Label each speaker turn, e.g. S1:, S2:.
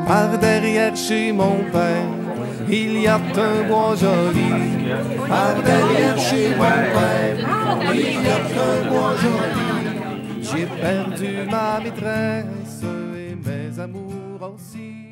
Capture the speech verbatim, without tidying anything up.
S1: Par derrière chez mon père, il y a un bois joli. Par derrière chez mon père, il y a un bois joli. J'ai perdu ma maîtresse et mes amours aussi.